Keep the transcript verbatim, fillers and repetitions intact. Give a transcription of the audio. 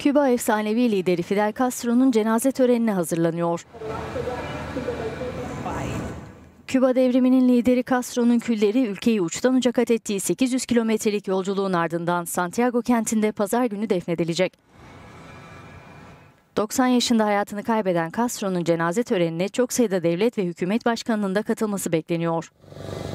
Küba efsanevi lideri Fidel Castro'nun cenaze törenine hazırlanıyor. Küba devriminin lideri Castro'nun külleri ülkeyi uçtan uca kat ettiği sekiz yüz kilometrelik yolculuğun ardından Santiago kentinde pazar günü defnedilecek. doksan yaşında hayatını kaybeden Castro'nun cenaze törenine çok sayıda devlet ve hükümet başkanının da katılması bekleniyor.